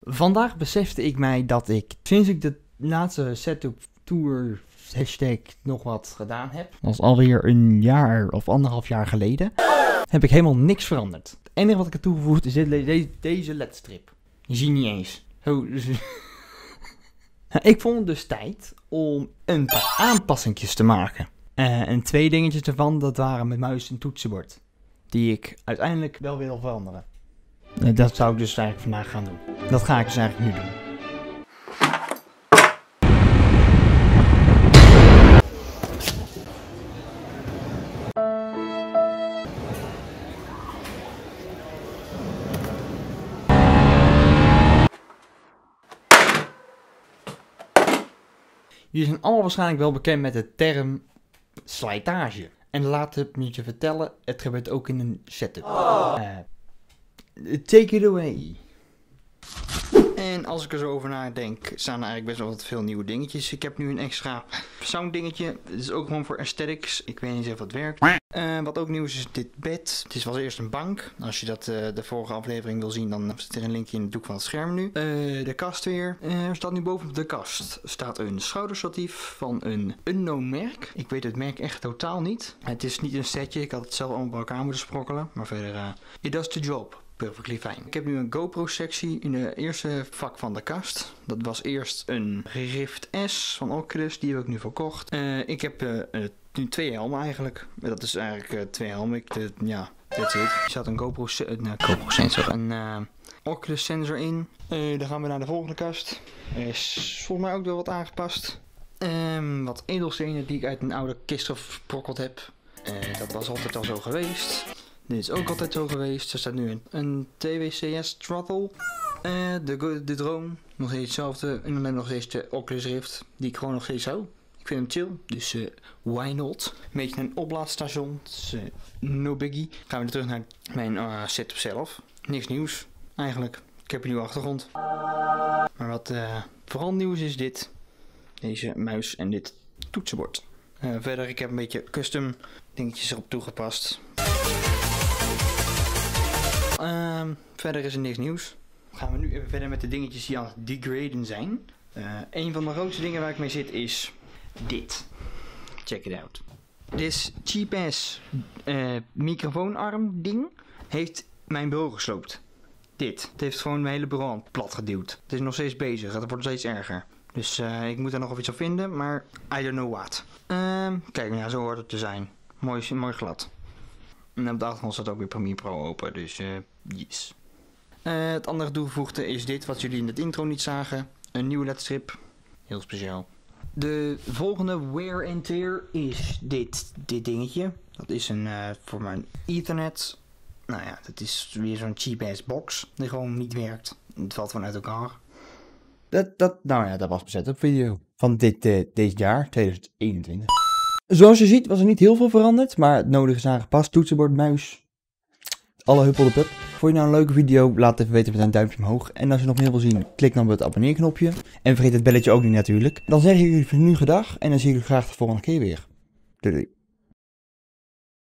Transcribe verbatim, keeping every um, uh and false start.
Vandaag besefte ik mij dat ik, sinds ik de laatste Setup Tour hashtag nog wat gedaan heb, dat is alweer een jaar of anderhalf jaar geleden, heb ik helemaal niks veranderd. Het enige wat ik heb toegevoegd is dit, deze, deze L E D-strip. Je ziet niet eens. Oh, dus ik vond het dus tijd om een paar aanpassingjes te maken. Uh, en twee dingetjes ervan, dat waren met muis en toetsenbord. Die ik uiteindelijk wel wil veranderen. Uh, dat zou ik dus eigenlijk vandaag gaan doen. Dat ga ik dus eigenlijk nu doen. Jullie zijn allemaal waarschijnlijk wel bekend met de term slijtage. En laat het me je vertellen, het gebeurt ook in een setup. Uh, take it away. En als ik er zo over nadenk, staan er eigenlijk best wel wat veel nieuwe dingetjes. Ik heb nu een extra sound dingetje. Het is ook gewoon voor aesthetics. Ik weet niet of het werkt. Uh, wat ook nieuw is, is dit bed. Het is wel eerst een bank. Als je dat uh, de vorige aflevering wil zien, dan zit er een linkje in het doek van het scherm nu. Uh, de kast weer. Uh, er staat nu bovenop de kast staat een schouderstatief van een unknown merk. Ik weet het merk echt totaal niet. Het is niet een setje. Ik had het zelf allemaal bij elkaar moeten sprokkelen. Maar verder, uh, it does the job. Perfectly fijn. Ik heb nu een GoPro sectie in de eerste vak van de kast. Dat was eerst een Rift S van Oculus. Die heb ik nu verkocht. Uh, ik heb uh, uh, nu twee helmen eigenlijk. Dat is eigenlijk uh, twee helmen. Ik, uh, ja, that's it. Er staat een GoPro, uh, nou, GoPro sensor, een uh, Oculus sensor in. Uh, dan gaan we naar de volgende kast. Er is volgens mij ook wel wat aangepast. Um, wat edelstenen die ik uit een oude kist gesprokkeld heb. Uh, dat was altijd al zo geweest. Dit is ook altijd zo geweest. Er staat nu een, een T W C S throttle. Uh, de, de drone. Nog steeds hetzelfde. En dan nog steeds de Oculus Rift. Die ik gewoon nog steeds hou. Ik vind hem chill. Dus uh, why not? Een beetje een oplaadstation. Dus, uh, no biggie. Gaan we terug naar mijn uh, setup zelf. Niks nieuws. Eigenlijk. Ik heb een nieuwe achtergrond. Maar wat uh, vooral nieuws is dit. Deze muis en dit toetsenbord. Uh, verder, ik heb een beetje custom dingetjes erop toegepast. Uh, verder is er niks nieuws. Gaan we nu even verder met de dingetjes die aan het degraden zijn. Uh, een van de grootste dingen waar ik mee zit is dit. Check it out. Dit cheap ass uh, microfoonarm ding heeft mijn bureau gesloopt. Dit. Het heeft gewoon mijn hele bureau plat geduwd. Het is nog steeds bezig. Het wordt steeds erger. Dus uh, ik moet er nog wel iets op vinden, maar I don't know what. Uh, kijk, ja, zo hoort het te zijn. Mooi, mooi glad. En op de achtergrond staat ook weer Premiere Pro open, dus uh, yes. Uh, het andere toegevoegde is dit, wat jullie in het intro niet zagen. Een nieuwe L E D-strip. Heel speciaal. De volgende wear and tear is dit, dit dingetje. Dat is een, uh, voor mijn Ethernet. Nou ja, dat is weer zo'n cheap ass box. Die gewoon niet werkt. Het valt gewoon uit elkaar. Dat, dat, nou ja, dat was bezet op video. Van dit, uh, dit jaar, twintig eenentwintig. Zoals je ziet was er niet heel veel veranderd, maar het nodige is aangepast. Toetsenbord, muis, alle huppel de pup. Vond je nou een leuke video? Laat het even weten met een duimpje omhoog. En als je nog meer wil zien, klik dan op het abonneerknopje. En vergeet het belletje ook niet natuurlijk. Dan zeg ik jullie voor nu gedag en dan zie ik jullie graag de volgende keer weer. Doei doei.